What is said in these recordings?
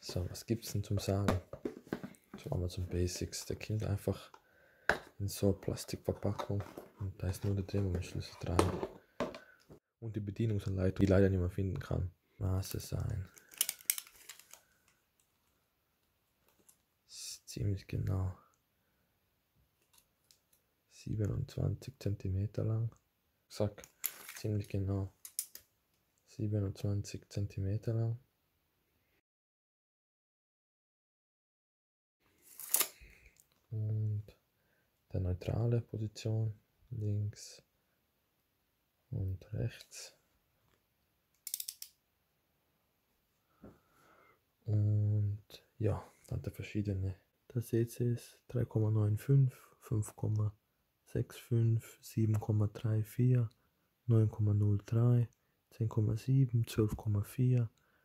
So, was gibt's denn zum Sagen? So Amazon Basics. Der kommt einfach in so eine Plastikverpackung und da ist nur der Drehmomentschlüssel dran. Und die Bedienungsanleitung, die ich leider nicht mehr finden kann. Maße sein. Ist ziemlich genau 27 cm lang. Zack, ziemlich genau 27 cm lang. Und der neutrale Position links und rechts. Und ja, dann der verschiedene. Da seht ihr es 3,95, 5,65, 7,34, 9,03, 10,7, 12,4,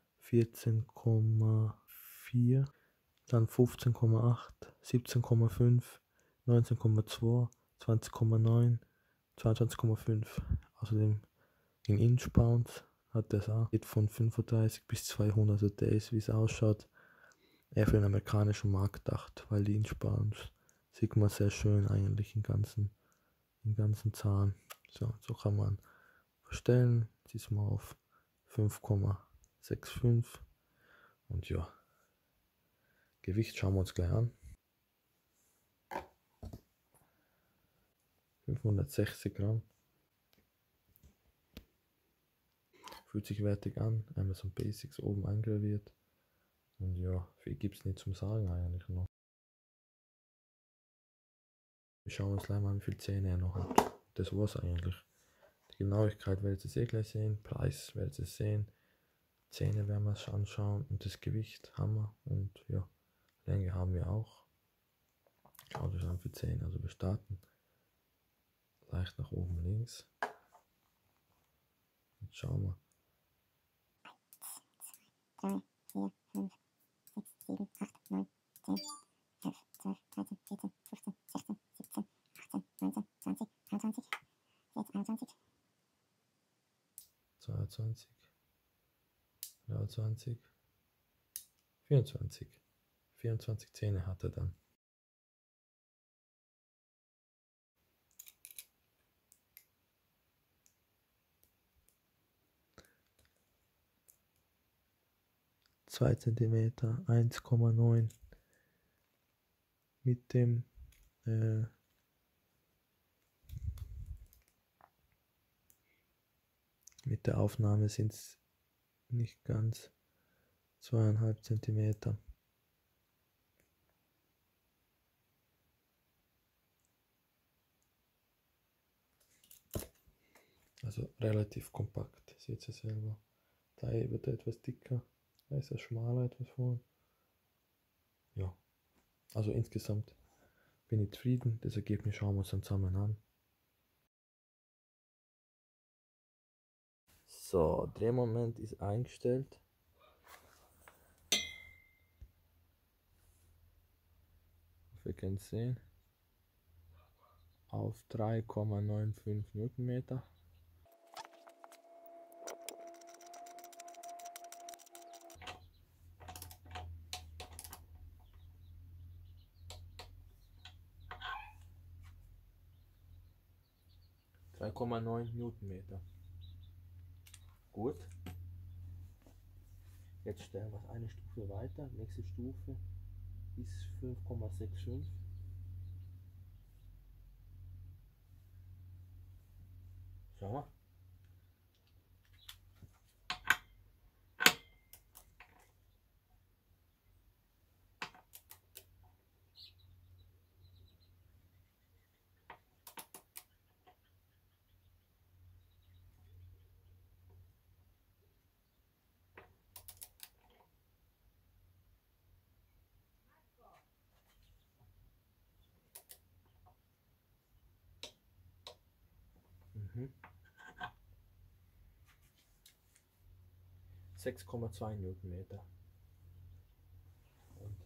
14,4, dann 15,8, 17,5, 19,2, 20,9, 22,5. Außerdem in Inch-Pounds hat das auch. Geht von 35 bis 200, also der ist, wie es ausschaut, eher für den amerikanischen Markt gedacht, weil die Inch-Pounds sieht man sehr schön eigentlich im ganzen Zahn. So kann man verstellen. Diesmal auf 5,65 und ja, Gewicht schauen wir uns gleich an. 560 Gramm. Fühlt sich wertig an. Amazon Basics oben eingraviert. Und ja, viel gibt es nicht zum Sagen eigentlich noch. Wir schauen uns gleich mal, wie viele Zähne er noch hat. Das war's eigentlich. Die Genauigkeit werdet ihr eh gleich sehen. Preis werdet ihr sehen. Zähne werden wir uns anschauen. Und das Gewicht haben wir. Und ja, Länge haben wir auch. Schaut euch an für Zähne. Also wir starten leicht nach oben links. Jetzt schauen wir. 3, 4, 5, 6, 7, 8, 9, 10, 11, 12, 13, 14, 15, 16, 17, 18, 19, 20, 21, 21, 22, 23, 24. 24 Zähne hat er dann. Zwei Zentimeter, 1,9 mit dem mit der Aufnahme sind es nicht ganz 2,5 Zentimeter. Also relativ kompakt, seht ihr selber. Da wird er etwas dicker, da ist er schmaler etwas vorn. Ja, also insgesamt bin ich zufrieden. Das Ergebnis schauen wir uns dann zusammen an. So, Drehmoment ist eingestellt. Wir können es sehen. Auf 3,95 Newtonmeter. Newtonmeter. Gut. Jetzt stellen wir es eine Stufe weiter. Nächste Stufe ist 5,65. Schau mal. Mhm. 6,2 Newtonmeter. Und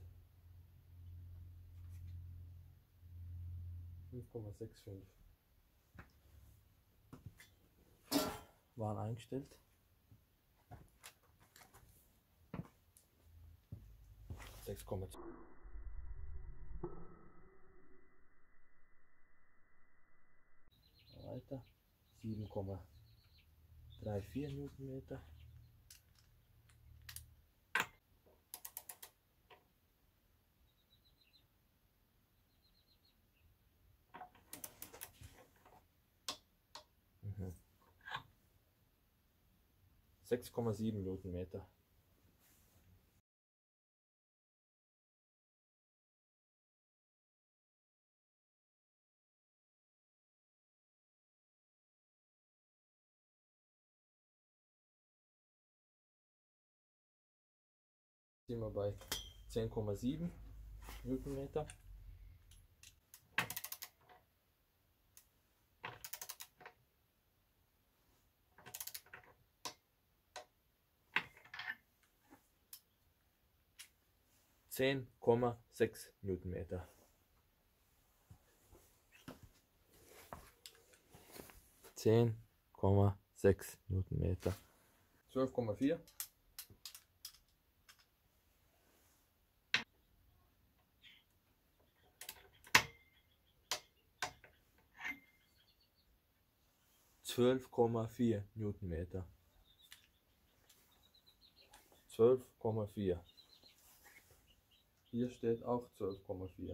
5,65 waren eingestellt. 6,2. Weiter. 7,34 Newtonmeter. Mhm. 6,7 Newtonmeter. Sind wir bei 10,7 Newtonmeter. (10,6 Newtonmeter). 10,6 Newtonmeter. 12,4. 12,4 Newtonmeter. 12,4. Hier steht auch 12,4.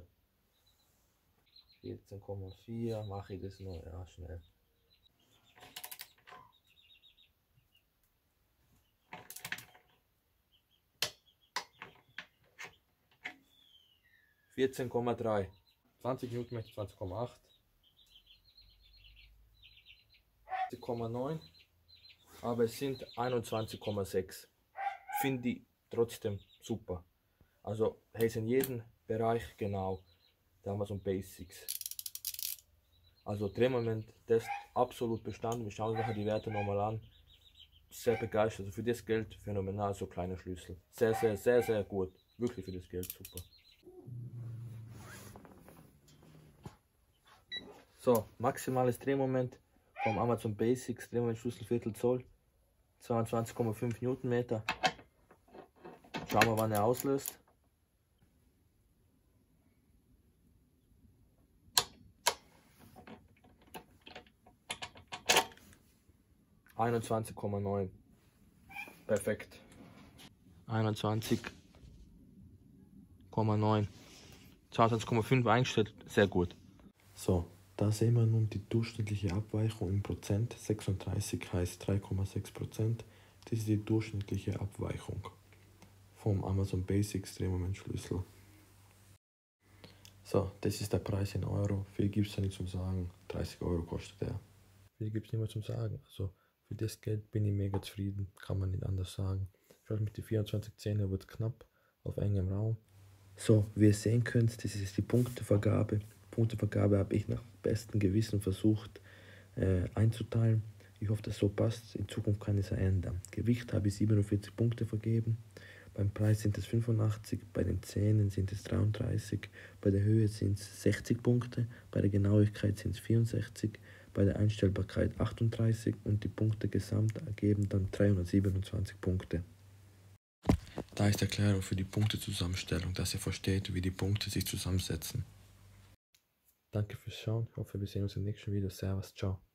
14,4. Mache ich das nur, ja, schnell. (14,3) 20 Newtonmeter, 20,8. 20,9, aber es sind 21,6. Finde ich trotzdem super. Also hey, ist in jedem Bereich genau der Amazon Basics. Also Drehmoment-Test absolut bestanden. Wir schauen uns nachher die Werte nochmal an. Sehr begeistert. Also für das Geld phänomenal, so kleine Schlüssel. Sehr, sehr, sehr, sehr gut. Wirklich für das Geld super. So, maximales Drehmoment vom Amazon Basics, Drehmoment Schlüssel Viertel Zoll, 22,5 Newtonmeter. Schauen wir, wann er auslöst. (21,9). Perfekt. 21,9. 22,5 eingestellt, sehr gut. So, da sehen wir nun die durchschnittliche Abweichung in Prozent. 36 heißt 3,6%. Das ist die durchschnittliche Abweichung vom Amazon Basics Drehmomentschlüssel. So, das ist der Preis in Euro. Viel gibt es da nicht zum Sagen. 30 Euro kostet er. Viel gibt es nicht mehr zum Sagen. Also für das Geld bin ich mega zufrieden. Kann man nicht anders sagen. Schaut mit den 24 Zähnen wird knapp auf engem Raum. So, wie ihr sehen könnt, das ist jetzt die Punktevergabe. Punktevergabe habe ich nach bestem Gewissen versucht einzuteilen. Ich hoffe, dass so passt. In Zukunft kann ich es ändern. Gewicht habe ich 47 Punkte vergeben. Beim Preis sind es 85, bei den Zähnen sind es 33, bei der Höhe sind es 60 Punkte, bei der Genauigkeit sind es 64, bei der Einstellbarkeit 38 und die Punkte gesamt ergeben dann 327 Punkte. Da ist die Erklärung für die Punktezusammenstellung, dass ihr versteht, wie die Punkte sich zusammensetzen. Danke fürs Schauen, ich hoffe, wir sehen uns im nächsten Video. Servus, ciao.